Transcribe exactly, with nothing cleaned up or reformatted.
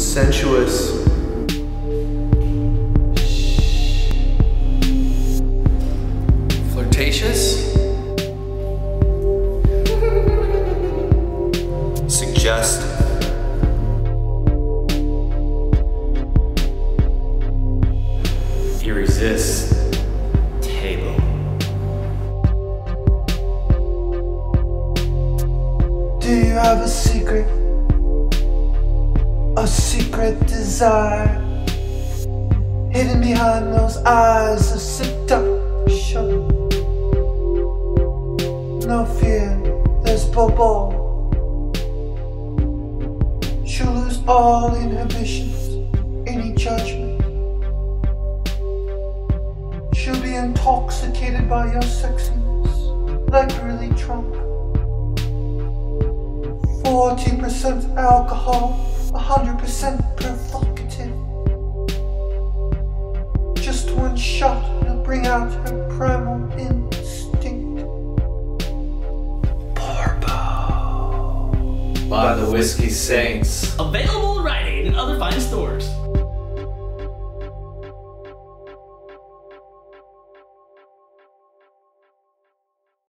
sensuous, flirtatious, suggestive, irresistible. Do you have a secret? A secret desire hidden behind those eyes of seduction? No fear, there's Bourbon. She'll lose all inhibitions, any judgment. She'll be intoxicated by your sexiness, like really drunk. Forty percent alcohol, a hundred percent provocative. Just one shot will bring out her primal instinct. Bourbon by the Whiskey Saints. Available at Rite Aid and other fine stores.